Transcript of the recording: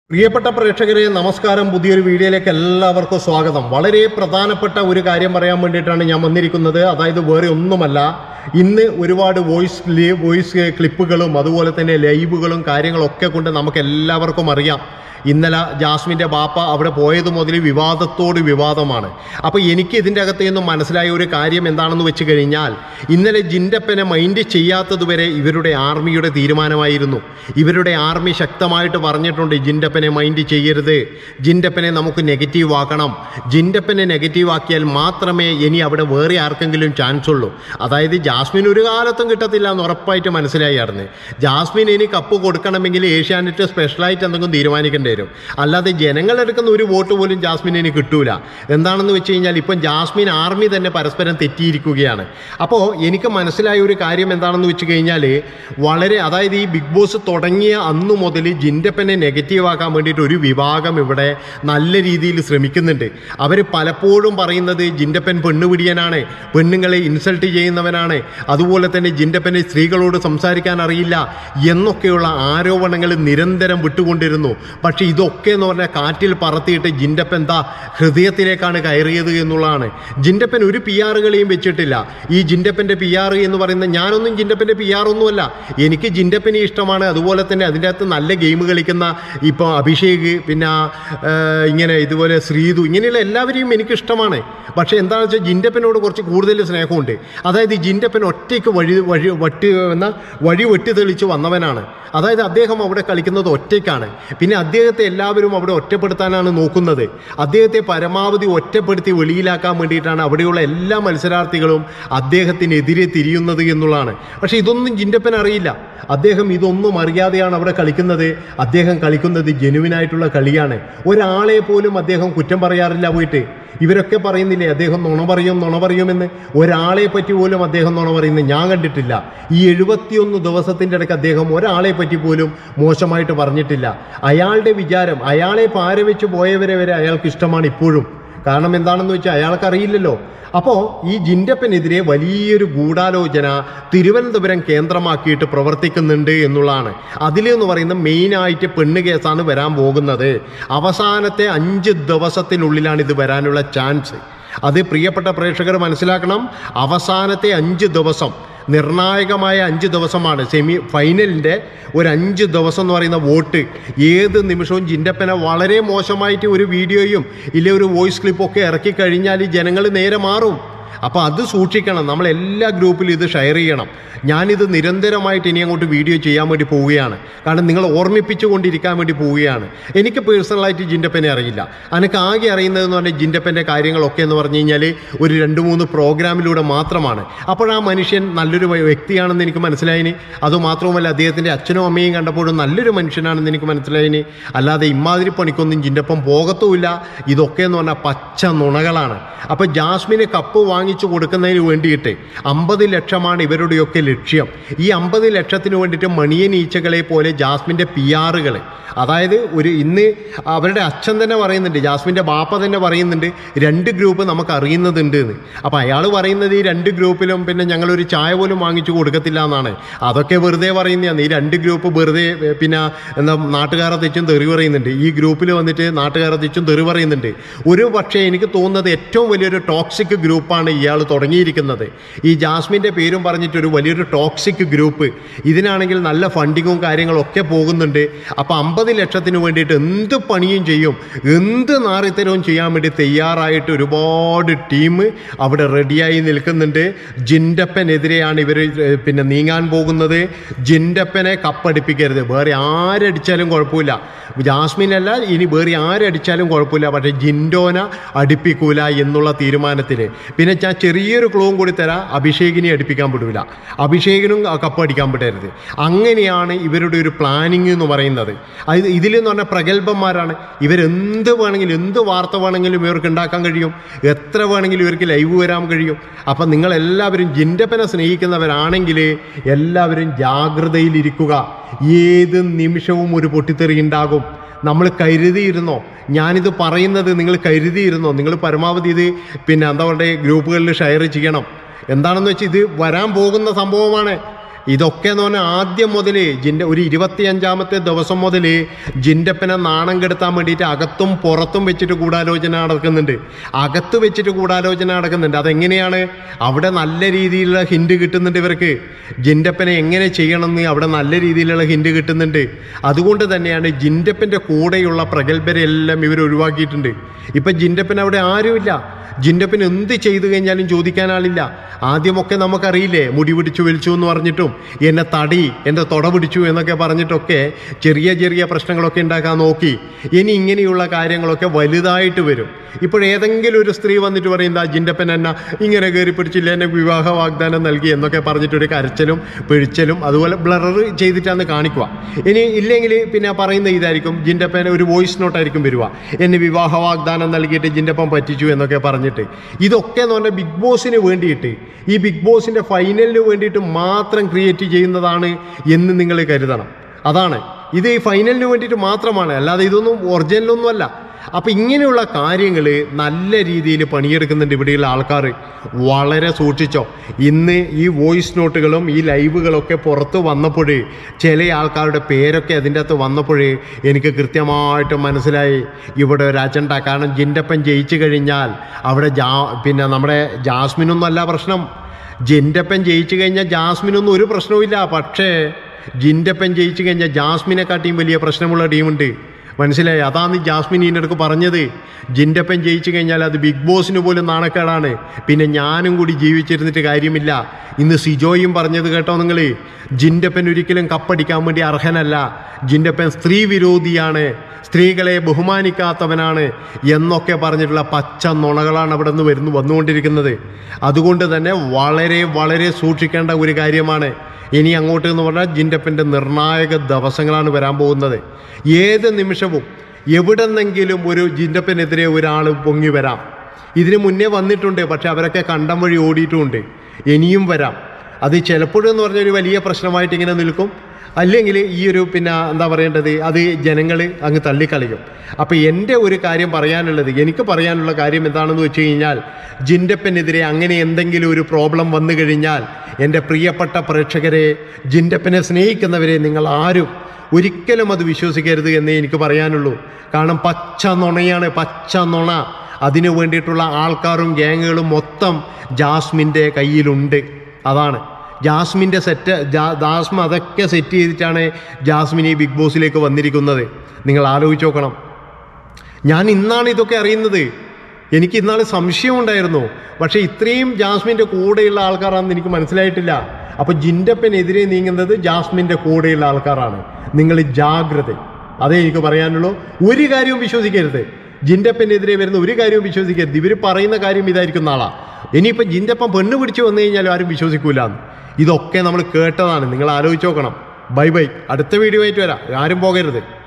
പ്രിയപ്പെട്ട പ്രേക്ഷകരെ നമസ്കാരം. പുതിയൊരു വീഡിയോയിലേക്ക് എല്ലാവർക്കും സ്വാഗതം. വളരെ പ്രധാനപ്പെട്ട ഒരു കാര്യം പറയാൻ വേണ്ടിയിട്ടാണ് ഞാൻ വന്നിരിക്കുന്നത്. അതായത് വേറെ ഒന്നുമല്ല, ഇന്ന് ഒരുപാട് വോയിസ് ക്ലിപ്പുകളും അതുപോലെ തന്നെ ലൈവുകളും കാര്യങ്ങളൊക്കെ കൊണ്ട് നമുക്ക് എല്ലാവർക്കും അറിയാം. ഇന്നലെ ജാസ്മിൻ്റെ ബാപ്പ അവിടെ പോയത് മുതൽ വിവാദത്തോട് വിവാദമാണ്. അപ്പോൾ എനിക്ക് ഇതിൻ്റെ അകത്ത് നിന്നും മനസ്സിലായ ഒരു കാര്യം എന്താണെന്ന് വെച്ച് കഴിഞ്ഞാൽ, ഇന്നലെ ജിൻഡപ്പനെ മൈൻഡ് ചെയ്യാത്തതുവരെ ഇവരുടെ ആർമിയുടെ തീരുമാനമായിരുന്നു. ഇവരുടെ ആർമി ശക്തമായിട്ട് പറഞ്ഞിട്ടുണ്ട്, ജിൻഡപ്പനെ മൈൻഡ് ചെയ്യരുത്, ജിൻഡപ്പനെ നമുക്ക് നെഗറ്റീവ് ആക്കണം, ജിൻഡപ്പനെ നെഗറ്റീവ് ആക്കിയാൽ മാത്രമേ ഇനി അവിടെ വേറെ ആർക്കെങ്കിലും ചാൻസ് ഉള്ളൂ. അതായത് ജാസ്മിൻ ഒരു കാലത്തും കിട്ടത്തില്ല എന്ന് ഉറപ്പായിട്ട് മനസ്സിലായിരുന്നു. ജാസ്മിൻ ഇനി കപ്പ് കൊടുക്കണമെങ്കിൽ ഏഷ്യാനെറ്റ് സ്പെഷ്യലായിട്ട് എന്തെങ്കിലും തീരുമാനിക്കേണ്ടി വരും. അല്ലാതെ ജനങ്ങളെടുക്കുന്ന ഒരു വോട്ട് പോലും ജാസ്മിന് കിട്ടൂല. എന്താണെന്ന് വെച്ച് കഴിഞ്ഞാൽ ഇപ്പം ജാസ്മിൻ ആർമി തന്നെ പരസ്പരം തെറ്റിയിരിക്കുകയാണ്. അപ്പോൾ എനിക്ക് മനസ്സിലായ ഒരു കാര്യം എന്താണെന്ന് വെച്ച് കഴിഞ്ഞാൽ, അതായത് ഈ ബിഗ് ബോസ് തുടങ്ങിയ അന്നു മുതൽ ജിൻഡപ്പനെ നെഗറ്റീവ് ആക്കാൻ വേണ്ടിയിട്ട് ഒരു വിഭാഗം ഇവിടെ നല്ല രീതിയിൽ ശ്രമിക്കുന്നുണ്ട്. അവർ പലപ്പോഴും പറയുന്നത് ജിൻഡപ്പൻ പെണ്ണുപിടിയനാണ്, പെണ്ണുങ്ങളെ ഇൻസൾട്ട് ചെയ്യുന്നവനാണ്, അതുപോലെ തന്നെ ജിൻഡപ്പന് സ്ത്രീകളോട് സംസാരിക്കാൻ അറിയില്ല എന്നൊക്കെയുള്ള ആരോപണങ്ങൾ നിരന്തരം വിട്ടുകൊണ്ടിരുന്നു. പക്ഷേ ഇതൊക്കെ എന്ന് പറഞ്ഞാൽ കാറ്റിൽ പറത്തിയിട്ട് ജിൻഡപ്പൻ എന്താ ഹൃദയത്തിലേക്കാണ് കയറിയത് എന്നുള്ളതാണ്. ജിൻഡപ്പൻ ഒരു PR കളെയും വെച്ചിട്ടില്ല. ഈ ജിൻഡപ്പൻ്റെ PR എന്ന് പറയുന്നത്, ഞാനൊന്നും ജിൻഡപ്പൻ്റെ PR ഒന്നുമല്ല, എനിക്ക് ജിൻഡപ്പനെ ഇഷ്ടമാണ്. അതുപോലെ തന്നെ അതിൻ്റെ അകത്ത് നല്ല ഗെയിം കളിക്കുന്ന ഇപ്പോൾ അഭിഷേക്, പിന്നെ ഇങ്ങനെ ഇതുപോലെ ശ്രീതു, ഇങ്ങനെയുള്ള എല്ലാവരെയും എനിക്കിഷ്ടമാണ്. പക്ഷേ എന്താണെന്ന് വെച്ചാൽ ജിൻഡപ്പനോട് കുറച്ച് കൂടുതൽ സ്നേഹമുണ്ട്. അതായത് ജിൻഡപ്പൻ ഒറ്റയ്ക്ക് വഴി വെട്ടി തെളിച്ച് വന്നവനാണ്. അതായത് അദ്ദേഹം അവിടെ കളിക്കുന്നത് ഒറ്റയ്ക്കാണ്. പിന്നെ അദ്ദേഹത്തെ എല്ലാവരും അവിടെ ഒറ്റപ്പെടുത്താനാണ് നോക്കുന്നത്. അദ്ദേഹത്തെ പരമാവധി ഒറ്റപ്പെടുത്തി വെളിയിലാക്കാൻ വേണ്ടിയിട്ടാണ് അവിടെയുള്ള എല്ലാ മത്സരാർത്ഥികളും അദ്ദേഹത്തിനെതിരെ തിരിയുന്നത് എന്നുള്ളതാണ്. പക്ഷേ ഇതൊന്നും ജിൻഡപ്പൻ അറിയില്ല. അദ്ദേഹം ഇതൊന്നും അറിയാതെയാണ് അവിടെ കളിക്കുന്നത്. അദ്ദേഹം കളിക്കുന്നത് ജെനുവിനായിട്ടുള്ള കളിയാണ്. ഒരാളെ പോലും അദ്ദേഹം കുറ്റം പറയാറില്ല പോയിട്ട്. ഇവരൊക്കെ പറയുന്നില്ലേ അദ്ദേഹം നുണ പറയുമെന്ന്. ഒരാളെ പറ്റി പോലും അദ്ദേഹം നുണ പറയുന്നത് ഞാൻ കണ്ടിട്ടില്ല. ഈ 71 ദിവസത്തിൻ്റെ ഇടയ്ക്ക് അദ്ദേഹം ഒരാളെ പറ്റി പോലും മോശമായിട്ട് പറഞ്ഞിട്ടില്ല. അയാളുടെ വിചാരം, അയാളെ പാരവെച്ച് പോയവരെ വരെ അയാൾക്ക് ഇഷ്ടമാണ് ഇപ്പോഴും. കാരണം എന്താണെന്ന് വെച്ചാൽ അയാൾക്കറിയില്ലല്ലോ. അപ്പോൾ ഈ ജിൻഡപ്പനെതിരെ വലിയൊരു ഗൂഢാലോചന തിരുവനന്തപുരം കേന്ദ്രമാക്കിയിട്ട് പ്രവർത്തിക്കുന്നുണ്ട് എന്നുള്ളതാണ്. അതിലെന്ന് പറയുന്നത് മെയിനായിട്ട് പെണ്ണ് കേസാണ് വരാൻ പോകുന്നത്. അവസാനത്തെ 5 ദിവസത്തിനുള്ളിലാണ് ഇത് വരാനുള്ള ചാൻസ്. അത് പ്രിയപ്പെട്ട പ്രേക്ഷകർ മനസ്സിലാക്കണം. അവസാനത്തെ 5 ദിവസം, നിർണായകമായ 5 ദിവസമാണ്. സെമി ഫൈനലിൻ്റെ ഒരു 5 ദിവസം എന്ന് പറയുന്ന വോട്ട്. ഏത് നിമിഷവും ജിൻഡപ്പനെ വളരെ മോശമായിട്ട് ഒരു വീഡിയോയും ഇല്ല ഒരു വോയിസ് ക്ലിപ്പൊക്കെ ഇറക്കി കഴിഞ്ഞാൽ ജനങ്ങൾ നേരെ മാറും. അപ്പോൾ അത് സൂക്ഷിക്കണം. നമ്മൾ എല്ലാ ഗ്രൂപ്പിലും ഇത് ഷെയർ ചെയ്യണം. ഞാനിത് നിരന്തരമായിട്ട് ഇനി അങ്ങോട്ട് വീഡിയോ ചെയ്യാൻ വേണ്ടി പോവുകയാണ്. കാരണം നിങ്ങൾ ഓർമ്മിപ്പിച്ചു കൊണ്ടിരിക്കാൻ വേണ്ടി പോവുകയാണ്. എനിക്ക് പേഴ്സണലായിട്ട് ജിൻഡപ്പനെ അറിയില്ല. എനിക്ക് ആകെ അറിയുന്നതെന്ന് പറഞ്ഞാൽ ജിൻഡപ്പൻ്റെ കാര്യങ്ങളൊക്കെ എന്ന് പറഞ്ഞു കഴിഞ്ഞാൽ ഒരു 2-3 പ്രോഗ്രാമിലൂടെ മാത്രമാണ്. അപ്പോൾ ആ മനുഷ്യൻ നല്ലൊരു വ്യക്തിയാണെന്ന് എനിക്ക് മനസ്സിലായിന്. അതുമാത്രവുമല്ല, അദ്ദേഹത്തിൻ്റെ അച്ഛനും അമ്മയും കണ്ടപ്പോഴും നല്ലൊരു മനുഷ്യനാണെന്ന് എനിക്ക് മനസ്സിലായിന്. അല്ലാതെ ഇമാതിരി പണിക്കൊന്നും ജിൻഡപ്പൻ പോകത്തുമില്ല. ഇതൊക്കെ എന്ന് പറഞ്ഞാൽ പച്ച നുണകളാണ്. അപ്പോൾ ജാസ്മിന് കപ്പ് വാങ്ങിച്ചു കൊടുക്കുന്നതിന് വേണ്ടിയിട്ട് 50 ലക്ഷമാണ് ഇവരുടെയൊക്കെ ലക്ഷ്യം. ഈ 50 ലക്ഷത്തിന് വേണ്ടിയിട്ട് മണിയൻ ഈച്ചകളെ പോലെ ജാസ്മിൻ്റെ PR-കൾ, അതായത് ഇന്ന് അവരുടെ അച്ഛൻ തന്നെ പറയുന്നുണ്ട്, ജാസ്മിൻ്റെ ബാപ്പ തന്നെ പറയുന്നുണ്ട് 2 ഗ്രൂപ്പ് നമുക്ക് അറിയുന്നതുണ്ട് എന്ന്. അപ്പോൾ അയാൾ പറയുന്നത് ഈ 2 ഗ്രൂപ്പിലും പിന്നെ ഞങ്ങളൊരു ചായ പോലും വാങ്ങിച്ചു കൊടുക്കത്തില്ല എന്നാണ്. അതൊക്കെ വെറുതെ പറയുന്നതാണ്. ഈ 2 ഗ്രൂപ്പ് വെറുതെ പിന്നെ എന്താ നാട്ടുകാരെ തെച്ചും തെറി പറയുന്നുണ്ട്. ഈ ഗ്രൂപ്പിൽ വന്നിട്ട് നാട്ടുകാരെ തെച്ചും തെറി പറയുന്നുണ്ട്. ഒരു പക്ഷേ എനിക്ക് തോന്നുന്നത് ഏറ്റവും വലിയൊരു ടോക്സിക് ഗ്രൂപ്പാണ് ഇയാൾ തുടങ്ങിയിരിക്കുന്നത്. ഈ ജാസ്മിൻ്റെ പേരും പറഞ്ഞിട്ട് ഒരു വലിയൊരു ടോക്സിക് ഗ്രൂപ്പ്. ഇതിനാണെങ്കിൽ നല്ല ഫണ്ടിങ്ങും കാര്യങ്ങളൊക്കെ പോകുന്നുണ്ട്. അപ്പോൾ 50 ലക്ഷത്തിന് വേണ്ടിയിട്ട് എന്ത് പണിയും ചെയ്യും, എന്ത് നാറിത്തരവും ചെയ്യാൻ വേണ്ടി തയ്യാറായിട്ട് ഒരുപാട് ടീം അവിടെ റെഡിയായി നിൽക്കുന്നുണ്ട്. ജിൻഡപ്പനെതിരെയാണ് ഇവർ പിന്നെ നീങ്ങാൻ പോകുന്നത്. ജിൻഡപ്പനെ കപ്പടിപ്പിക്കരുത്. വേറെ ആരടിച്ചാലും കുഴപ്പമില്ല. ജാസ്മിനല്ല, ഇനി വേറെ ആരടിച്ചാലും കുഴപ്പമില്ല. പക്ഷേ ജിൻഡോന അടിപ്പിക്കൂല എന്നുള്ള തീരുമാനത്തിൽ. പിന്നെ ഞാൻ ചെറിയൊരു ക്ലൂവും കൂടി തരാം, അഭിഷേകിനെ അടുപ്പിക്കാൻ വിടില്ല, അഭിഷേകിനും കപ്പ് അടിക്കാൻ വിടരുത്. അങ്ങനെയാണ് ഇവരുടെ ഒരു പ്ലാനിങ് എന്ന് പറയുന്നത്. ഇതിലെന്ന് പറഞ്ഞാൽ പ്രഗത്ഭന്മാരാണ്. ഇവരെന്ത് വേണമെങ്കിലും, എന്ത് വാർത്ത വേണമെങ്കിലും ഇവർക്ക് ഉണ്ടാക്കാൻ കഴിയും, എത്ര വേണമെങ്കിലും ഇവർക്ക് ലൈവ് വരാൻ കഴിയും. അപ്പം നിങ്ങളെല്ലാവരും ജിൻഡപ്പനെ സ്നേഹിക്കുന്നവരാണെങ്കിൽ എല്ലാവരും ജാഗ്രതയിലിരിക്കുക. ഏത് നിമിഷവും ഒരു പൊട്ടിത്തെറി ഉണ്ടാകും. നമ്മൾ കരുതിയിരുന്നോ? ഞാനിത് പറയുന്നത് നിങ്ങൾ കരുതിയിരുന്നോ? നിങ്ങൾ പരമാവധി ഇത് പിന്നെ എന്താ പറയുക ഗ്രൂപ്പുകളിൽ ഷെയർ ചെയ്യണം. എന്താണെന്ന് വെച്ചാൽ ഇത് വരാൻ പോകുന്ന സംഭവമാണ്. ഇതൊക്കെ എന്ന് പറഞ്ഞാൽ ആദ്യം മുതൽ ഒരു 25-ാമത്തെ ദിവസം മുതൽ ജിൻ്റപ്പനെ നാണം കെടുത്താൻ വേണ്ടിയിട്ട് അകത്തും പുറത്തും വെച്ചിട്ട് ഗൂഢാലോചന നടക്കുന്നുണ്ട്. അകത്ത് വെച്ചിട്ട് ഗൂഢാലോചന നടക്കുന്നുണ്ട്. അതെങ്ങനെയാണ്? അവിടെ നല്ല രീതിയിലുള്ള ഹിൻഡ് കിട്ടുന്നുണ്ട് ഇവർക്ക്. ജിൻ്റപ്പനെ എങ്ങനെ ചെയ്യണമെന്ന് അവിടെ നല്ല രീതിയിലുള്ള ഹിൻഡ് കിട്ടുന്നുണ്ട്. അതുകൊണ്ട് തന്നെയാണ് ജിൻ്റപ്പൻ്റെ കൂടെയുള്ള പ്രഗത്ഭരെല്ലാം ഇവർ ഒഴിവാക്കിയിട്ടുണ്ട്. ഇപ്പം ജിൻ്റപ്പൻ അവിടെ ആരുമില്ല. ജിൻ്റപ്പൻ എന്ത് ചെയ്തു കഴിഞ്ഞാലും ചോദിക്കാൻ ആളില്ല. ആദ്യമൊക്കെ നമുക്കറിയില്ലേ, മുടി പിടിച്ചു വലിച്ചു എന്ന് പറഞ്ഞിട്ടും എൻ്റെ തൊട പിടിച്ചു എന്നൊക്കെ പറഞ്ഞിട്ടൊക്കെ ചെറിയ ചെറിയ പ്രശ്നങ്ങളൊക്കെ ഉണ്ടാക്കാൻ നോക്കി. ഇനി ഇങ്ങനെയുള്ള കാര്യങ്ങളൊക്കെ വലുതായിട്ട് വരും. ഇപ്പോഴേതെങ്കിലും ഒരു സ്ത്രീ വന്നിട്ട് പറയുന്നത് ജിൻ്റപ്പൻ എന്നെ ഇങ്ങനെ കയറി പിടിച്ചില്ല, എന്നെ വിവാഹ വാഗ്ദാനം നൽകി എന്നൊക്കെ പറഞ്ഞിട്ടൊരു കരച്ചിലും പിഴിച്ചലും അതുപോലെ ബ്ലർ ചെയ്തിട്ടാണ് കാണിക്കുക. ഇനി ഇല്ലെങ്കിൽ പിന്നെ പറയുന്ന ഇതായിരിക്കും, ജിൻ്റപ്പൻ ഒരു വോയിസ് നോട്ടായിരിക്കും വരിക, എന്നെ വിവാഹ വാഗ്ദാനം നൽകിയിട്ട് ജിൻ്റപ്പൻ പറ്റിച്ചു എന്നൊക്കെ പറഞ്ഞിട്ട്. ഇതൊക്കെ എന്ന് പറഞ്ഞാൽ ബിഗ് ബോസിന് വേണ്ടിയിട്ട്, ഈ ബിഗ് ബോസിൻ്റെ ഫൈനലിന് വേണ്ടിയിട്ട് മാത്രം ക്രിയേറ്റ് ചെയ്യുന്നതാണ് എന്ന് നിങ്ങൾ കരുതണം. അതാണ് ഇത്, ഈ ഫൈനലിന് വേണ്ടിയിട്ട് മാത്രമാണ്, അല്ലാതെ ഇതൊന്നും ഒറിജിനലൊന്നുമല്ല. അപ്പം ഇങ്ങനെയുള്ള കാര്യങ്ങൾ നല്ല രീതിയിൽ പണിയെടുക്കുന്നുണ്ട് ഇവിടെയുള്ള ആൾക്കാർ. വളരെ സൂക്ഷിച്ചോ. ഇന്ന് ഈ വോയിസ് നോട്ടുകളും ഈ ലൈവുകളൊക്കെ പുറത്ത് വന്നപ്പോൾ ചില ആൾക്കാരുടെ പേരൊക്കെ അതിൻ്റെ അകത്ത് വന്നപ്പോൾ എനിക്ക് കൃത്യമായിട്ട് മനസ്സിലായി ഇവിടെ ഒരു അജണ്ട. കാരണം ജിൻ്റപ്പൻ ജയിച്ചു കഴിഞ്ഞാൽ അവിടെ പിന്നെ നമ്മുടെ ജാസ്മിനൊന്നുമല്ല പ്രശ്നം. ജിൻ്റപ്പൻ ജയിച്ചു കഴിഞ്ഞാൽ ജാസ്മിനൊന്നും ഒരു പ്രശ്നവുമില്ല. പക്ഷേ ജിൻ്റപ്പൻ ജയിച്ചു കഴിഞ്ഞാൽ ജാസ്മിനെക്കാട്ടിയും വലിയ പ്രശ്നമുള്ള ടീമുണ്ട്. മനസ്സിലായി? അതാണ് ജാസ്മിൻ ഇതിനടുക്ക് പറഞ്ഞത്. ജിൻ്റപ്പൻ ജയിച്ചു കഴിഞ്ഞാൽ അത് ബിഗ് ബോസിന് പോലും നാണക്കേടാണ്. പിന്നെ ഞാനും കൂടി ജീവിച്ചിരുന്നിട്ട് കാര്യമില്ല. ഇന്ന് സിജോയും പറഞ്ഞത് കേട്ടോ നിങ്ങൾ, ജിൻ്റപ്പൻ ഒരിക്കലും കപ്പടിക്കാൻ വേണ്ടി അർഹനല്ല, ജിൻ്റപ്പൻ സ്ത്രീ വിരോധിയാണ്, സ്ത്രീകളെ ബഹുമാനിക്കാത്തവനാണ് എന്നൊക്കെ പറഞ്ഞിട്ടുള്ള പച്ച നുണകളാണ് അവിടെ നിന്ന് വന്നുകൊണ്ടിരിക്കുന്നത്. അതുകൊണ്ട് തന്നെ വളരെ വളരെ സൂക്ഷിക്കേണ്ട ഒരു കാര്യമാണ്. ഇനി അങ്ങോട്ട് എന്ന് പറഞ്ഞാൽ ജിൻ്റപ്പൻ്റെ നിർണായക ദിവസങ്ങളാണ് വരാൻ പോകുന്നത്. ഏത് നിമിഷവും എവിടെന്നെങ്കിലും ഒരു ജിൻ്റപ്പനെതിരെ ഒരാൾ പൊങ്ങി വരാം. ഇതിന് മുന്നേ വന്നിട്ടുണ്ട്, പക്ഷെ അവരൊക്കെ കണ്ടം വഴി ഓടിയിട്ടുമുണ്ട്. ഇനിയും വരാം. അത് ചിലപ്പോഴെന്ന് പറഞ്ഞൊരു വലിയ പ്രശ്നമായിട്ട് ഇങ്ങനെ നിൽക്കും. അല്ലെങ്കിൽ ഈ ഒരു പിന്നെ എന്താ പറയേണ്ടത്, അത് ജനങ്ങൾ അങ്ങ് തള്ളിക്കളയും. അപ്പോൾ എൻ്റെ ഒരു കാര്യം പറയാനുള്ളത്, എനിക്ക് പറയാനുള്ള കാര്യം എന്താണെന്ന് വെച്ച് കഴിഞ്ഞാൽ, ജിൻ്റപ്പനെതിരെ അങ്ങനെ എന്തെങ്കിലും ഒരു പ്രോബ്ലം വന്നു കഴിഞ്ഞാൽ എൻ്റെ പ്രിയപ്പെട്ട പ്രേക്ഷകരെ, ജിൻ്റപ്പനെ സ്നേഹിക്കുന്നവരെ, നിങ്ങൾ ആരും ഒരിക്കലും അത് വിശ്വസിക്കരുത് എന്നേ എനിക്ക് പറയാനുള്ളൂ. കാരണം പച്ച നുണയാണ്, പച്ച നുണ. അതിനു വേണ്ടിയിട്ടുള്ള ആൾക്കാരും ഗ്യാങ്ങുകളും മൊത്തം ജാസ്മിൻ്റെ കയ്യിലുണ്ട്. അതാണ് ജാസ്മിൻ്റെ ജാസ്മിൻ അതൊക്കെ സെറ്റ് ചെയ്തിട്ടാണ് ജാസ്മിൻ ഈ ബിഗ് ബോസിലേക്ക് വന്നിരിക്കുന്നത്. നിങ്ങൾ ആലോചിച്ച് നോക്കണം. ഞാൻ ഇന്നാണ് ഇതൊക്കെ അറിയുന്നത്. എനിക്ക് ഇന്നാൾ സംശയം ഉണ്ടായിരുന്നു, പക്ഷേ ഇത്രയും ജാസ്മിൻ്റെ കൂടെയുള്ള ആൾക്കാരാണെന്ന് എനിക്ക് മനസ്സിലായിട്ടില്ല. അപ്പോൾ ജിൻ്റപ്പനെതിരെ നീങ്ങുന്നത് ജാസ്മിൻ്റെ കൂടെയുള്ള ആൾക്കാരാണ്. നിങ്ങൾ ജാഗ്രത, അതേ എനിക്ക് പറയാനുള്ളൂ. ഒരു കാര്യവും വിശ്വസിക്കരുത്. ജിൻ്റപ്പനെതിരെ വരുന്ന ഒരു കാര്യവും വിശ്വസിക്കരുത്. ഇവർ പറയുന്ന കാര്യം ഇതായിരിക്കും നാളെ. ഇനിയിപ്പോൾ ജിൻ്റപ്പൻ പെണ്ണ് പിടിച്ച് വന്നു കഴിഞ്ഞാലും ആരും വിശ്വസിക്കൂല. ഇതൊക്കെ നമ്മൾ കേട്ടതാണ്. നിങ്ങൾ ആലോചിച്ച് നോക്കണം. Bye bye. അടുത്ത വീഡിയോ ആയിട്ട് വരാം. ആരും പോകരുത്.